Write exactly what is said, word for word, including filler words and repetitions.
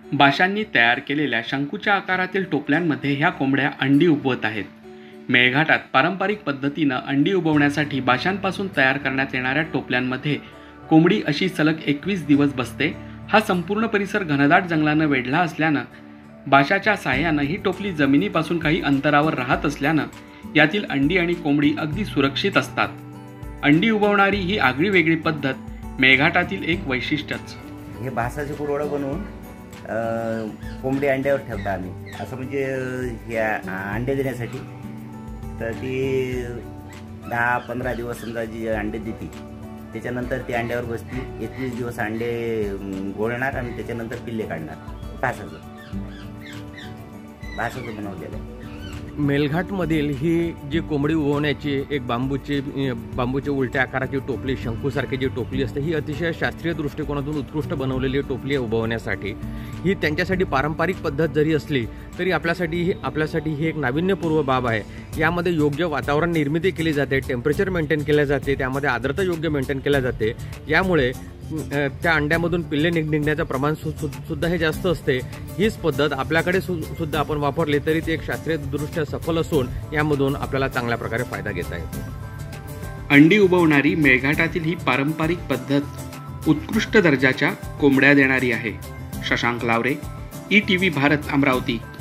बाशांनी तयार केलेल्या शंकूच्या आकारातील टोपल्यांमध्ये ह्या कोंबड्या अंडी उबवत आहेत। मेळघाटात पारंपरिक पद्धतीनं अंडी उबवण्यासाठी बाशांपासून तयार करण्यात येणाऱ्या टोपल्यांमध्ये कोंबडी अशी सलग एकवीस दिवस बसते। हा संपूर्ण परिसर घनदाट जंगलानं वेढला असल्यानं बाशाच्या साह्यानं ही टोपली जमिनीपासून काही अंतरावर राहत असल्यानं यातील अंडी आणि कोंबडी अगदी सुरक्षित असतात। अंडी उबवणारी ही आगळी वेगळी पद्धत मेळघाटातील एक वैशिष्ट्यच। हे बासाचे कुरवडं बनवून कोंबडी अंड्यावर ठेवता आम्ही, असं म्हणजे ह्या अंडे देण्यासाठी। तर ती दहा पंधरा दिवस समजा जी अंडे देते त्याच्यानंतर ती अंड्यावर बसती, एकवीस दिवस अंडे गोळणार आणि त्याच्यानंतर पिल्ले काढणार। बासाचं बासाचं बनवलेलं आहे। मेळघाटमधील ही जी कोंबडी उबवण्याची एक बांबूची बांबूच्या उलट्या आकाराची टोपली, शंकूसारखी जी टोपली असते, ही अतिशय शास्त्रीय दृष्टिकोनातून उत्कृष्ट बनवलेली टोपली आहे उबवण्यासाठी। ही त्यांच्यासाठी पारंपरिक पद्धत जरी असली तरी आपल्यासाठी ही आपल्यासाठी ही एक नाविन्यपूर्व बाब आहे। यामध्ये योग्य वातावरण निर्मिती केली जाते, टेम्परेचर मेंटेन केले जाते, त्यामध्ये आर्द्रता योग्य मेंटेन केल्या जाते। यामुळे त्या अंड्यामधून पिल्ले निघ निघण्याचं प्रमाण सु सुद्धा हे जास्त असते। हीच पद्धत आपल्याकडे सु सुद्धा आपण वापरली तरी ती एक शास्त्रीयदृष्ट्या सफल असून यामधून आपल्याला चांगल्या प्रकारे फायदा घेता येतो। अंडी उबवणारी मेळघाटातील ही पारंपरिक पद्धत उत्कृष्ट दर्जाच्या कोंबड्या देणारी आहे। Shashank Lavre, E T V Bharat, Amravati.